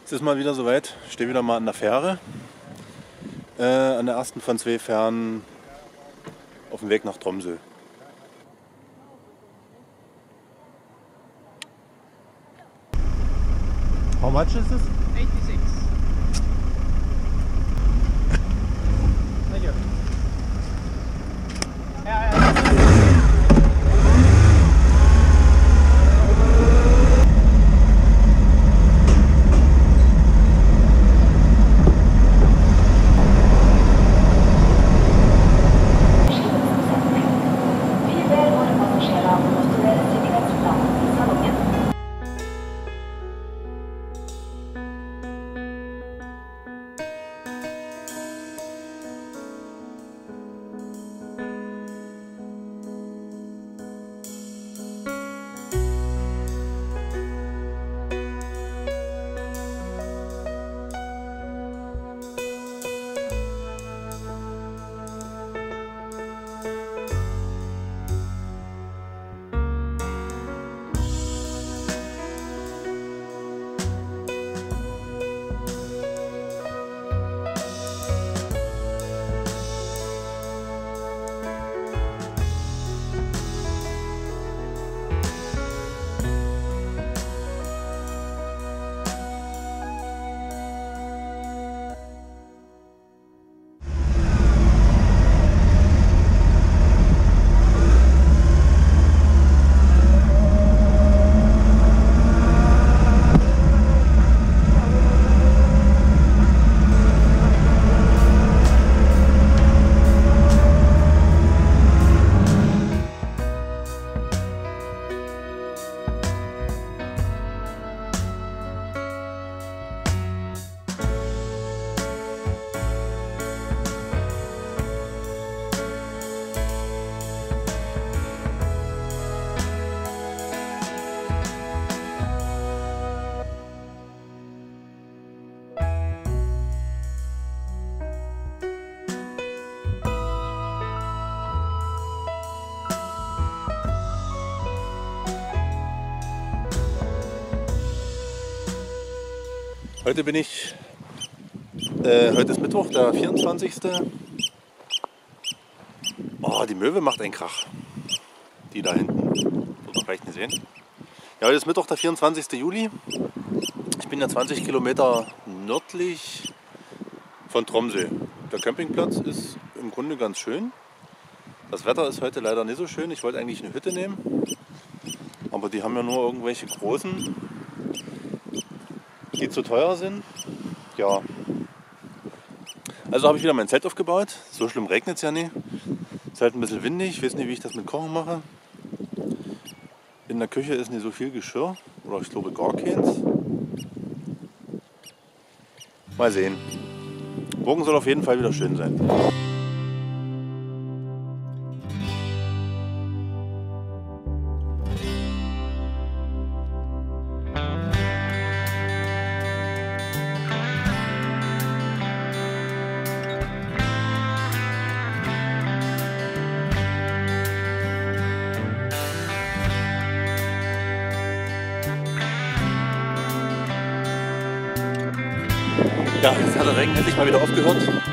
Es ist mal wieder soweit. Ich stehe wieder mal an der Fähre. An der ersten von 2 Fähren auf dem Weg nach Tromsø. How much is this? 86. Thank you. Yeah. Heute ist Mittwoch, der 24. Oh, die Möwe macht einen Krach. Die da hinten. Wird man vielleicht nicht sehen. Ja, heute ist Mittwoch, der 24. Juli. Ich bin ja 20 Kilometer nördlich von Tromsø. Der Campingplatz ist im Grunde ganz schön. Das Wetter ist heute leider nicht so schön. Ich wollte eigentlich eine Hütte nehmen. Aber die haben ja nur irgendwelche großen, die zu teuer sind. Ja. Also habe ich wieder mein Zelt aufgebaut. So schlimm regnet es ja nicht. Ist halt ein bisschen windig. Ich weiß nicht, wie ich das mit Kochen mache. In der Küche ist nicht so viel Geschirr. Oder ich glaube gar keins. Mal sehen. Morgen soll auf jeden Fall wieder schön sein. Ja, jetzt hat der Regen endlich mal wieder aufgehört.